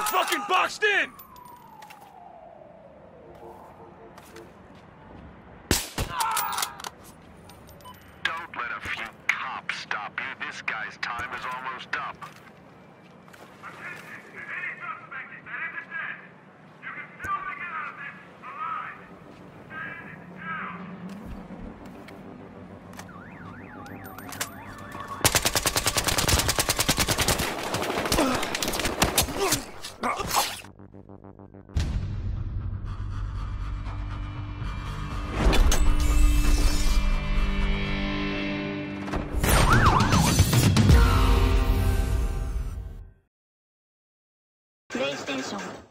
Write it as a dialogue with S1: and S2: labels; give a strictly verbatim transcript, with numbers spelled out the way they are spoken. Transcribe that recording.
S1: fucking boxed in!
S2: Don't let a few cops stop you. This guy's time is almost up.
S3: PlayStation